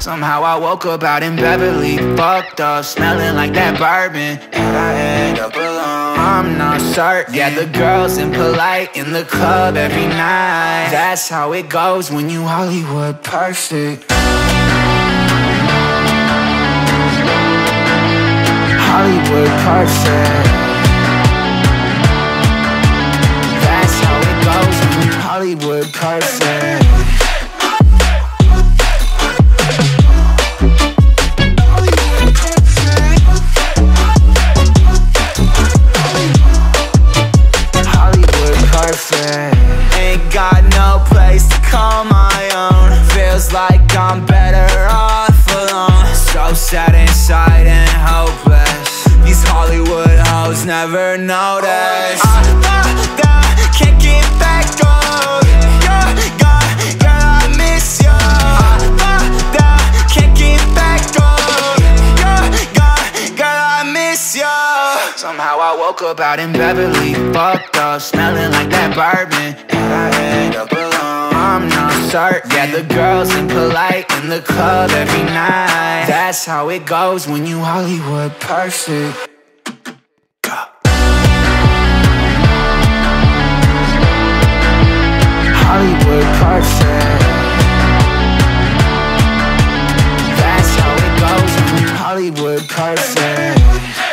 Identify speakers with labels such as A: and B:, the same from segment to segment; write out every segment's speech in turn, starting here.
A: Somehow I woke up out in Beverly, fucked up, smelling like that bourbon. And I end up alone, I'm not certain. Yeah, the girls impolite in the club every night. That's how it goes when you Hollywood perfect. Hollywood perfect. That's how it goes when you Hollywood perfect. Ain't got no place to call my own. Feels like I'm better off alone. So sad inside and hopeless. These Hollywood hoes never notice. I can't get back on. You're gone, girl, I miss you. I can't get back on. You're gone, girl, I miss you. Somehow I woke up out in Beverly, fucked up, smelling like that bourbon. And I end up alone, I'm not certain. Yeah, the girls impolite in the club every night. That's how it goes when you Hollywood perfect. Hollywood perfect. That's how it goes when you Hollywood perfect.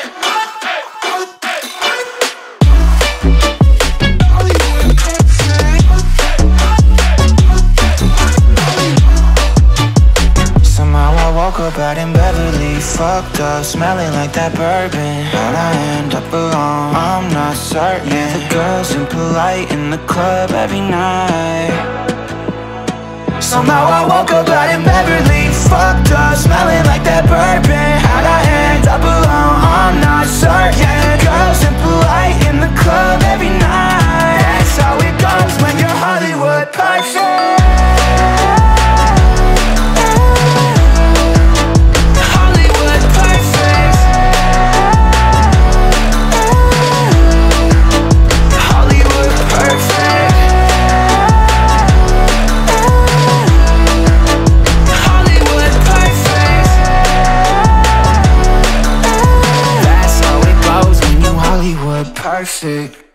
A: Woke up out in Beverly, fucked up, smelling like that bourbon. How'd I end up alone? I'm not certain. Yeah, the girls impolite in the club every night. Somehow I woke up out in Beverly, fucked up, smelling like that bourbon. How'd I end up alone? I'm not certain. Yeah, the girls impolite in the club every night. That's how it goes when you're Hollywood perfect. Perfect.